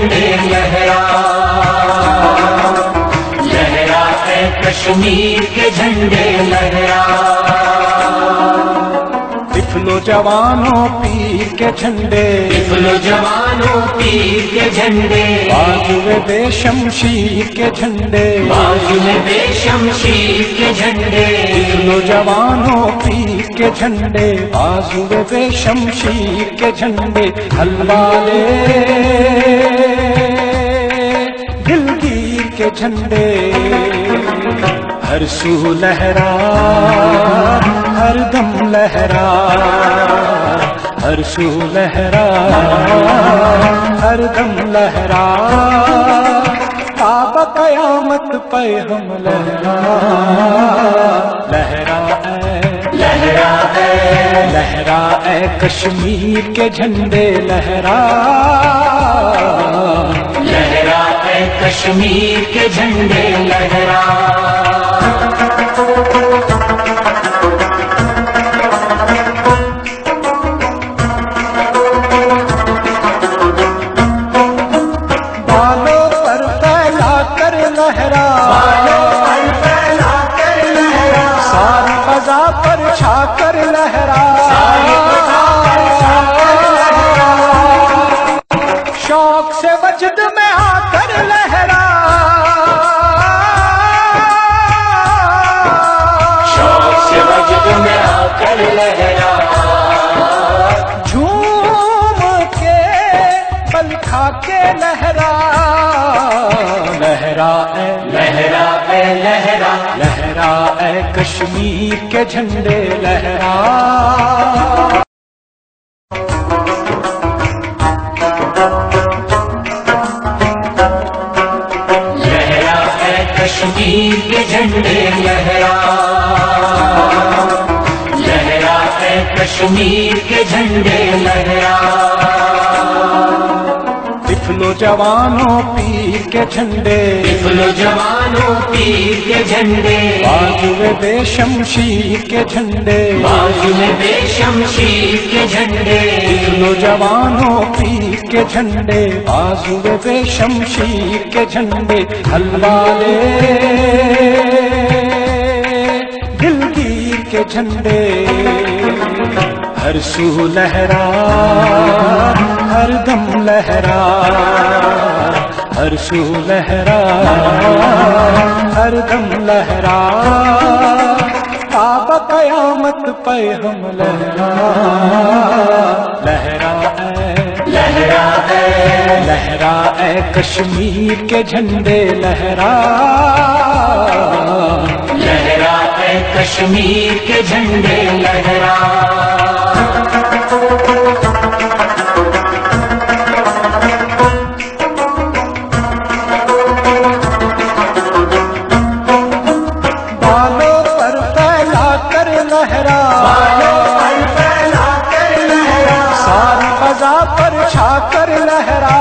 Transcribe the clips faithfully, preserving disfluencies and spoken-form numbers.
جھنڈے لہرا، لہرا اے کشمیر کے جھنڈے لہرا، طفلو جوانوں پیر کے جھنڈے، طفلو جوانوں پیر کے جھنڈے، بازو بے شمشیر کے جھنڈے، بازو میں بے شمشیر کے جھنڈے، طفلو جوانوں پیر کے جھنڈے، بازو بے شمشیر کے جھنڈے، حلوالے دلگیر کے جھنڈے، ہر سو لہرا ہر دم لہرا، ہر سو لہرا ہر دم لہرا، آب قیامت پہ ہم لہرا، لہرا اے لہرا اے لہرا اے کشمیر کے جھنڈے لہرا، لہرا اے کشمیر کے جھنڈے لہرا، بالوں پر پھیلا کر لہرا، ساری فضا پر چھا کر لہرا، شوق سے وجد میں آ کر لہرا، شوق سے وجد میں آ کر لہرا، جھوم کے پل کھا کے لہرا، لہرا اے لہرا اے لہرا، لہرا اے کشمیر کے جھنڈے لہرا، لہرا اے کشمیر کے جھنڈے لہرا، لہرا اے کشمیر کے جھنڈے لہرا، طفلو جوانوں پیر کے جھنڈے، طفلو جوانوں پیر کے جھنڈے، بازو بے شمشیر کے جھنڈے، بازو میں بے شمشیر کے جھنڈے، طفلو جوانوں پیر کے جھنڈے، بازو بے شمشیر کے جھنڈے، حلوالے دلگیر کے جھنڈے، ہر سو لہرا ہر دم لہرا، ہر سو لہرا ہر دم لہرا، آب قیامت پہ ہم لہرا، لہرا اے لہرا اے لہرا اے کشمیر کے جھنڈے لہرا، لہرا اے کشمیر کے جھنڈے لہرا، بالوں پر پھیلا کر لہرا، ساری فضا پر چھا کر لہرا،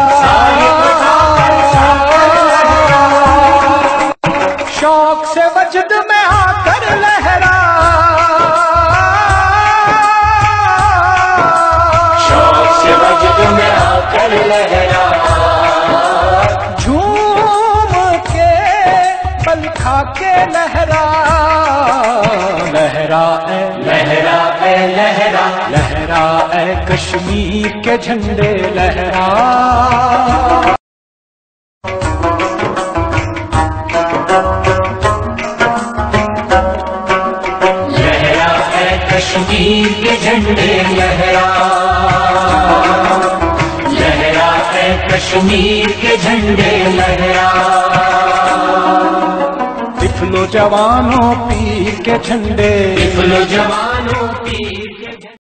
شوق سے وجد میں آ کر لہرا، شوق سے وجد میں آ کر لہرا، جھوم کے پل کھا کے لہرا، لہرا اے لہرا اے لہرا، لہرا اے کشمیر کے جھنڈے لہرا، لہرا اے کشمیر کے جھنڈے لہرا، لہرا اے کشمیر کے جھنڈے لہرا، طفلو جوانوں پیر کے جھنڈے، طفلو جوانوں پیر